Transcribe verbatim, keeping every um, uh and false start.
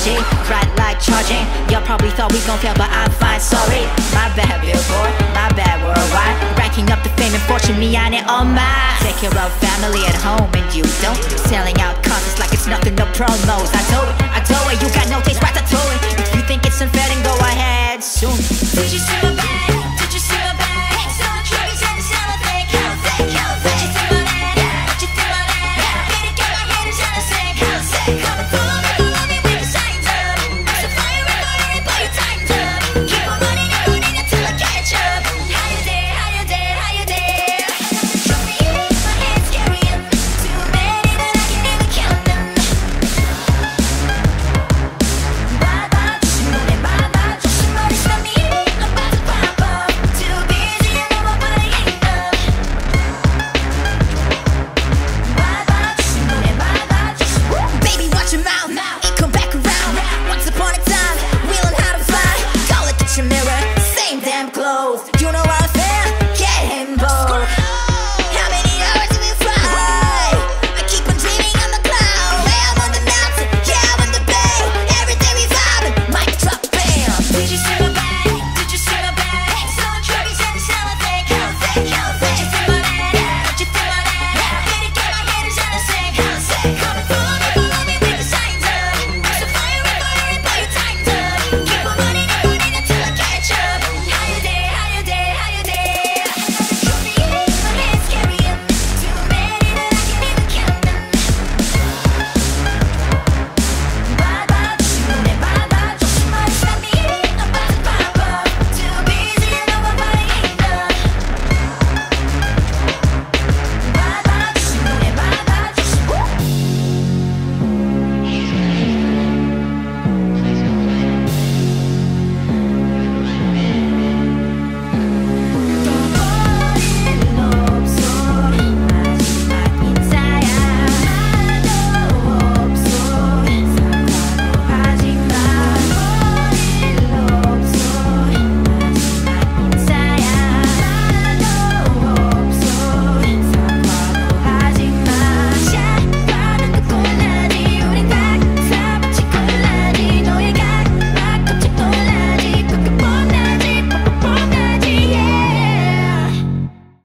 bungee, right like charging. Y'all probably thought we gon' fail, but I'm fine, sorry. My bad billboard, my bad worldwide. Racking up the fame and fortune, me and it all mine. Take care of family at home and you don't. Selling out concerts like it's nothing, no promos. I told it, I told it, you got no taste, ratatouille. If you think it's unfair, then go ahead soon. Did you see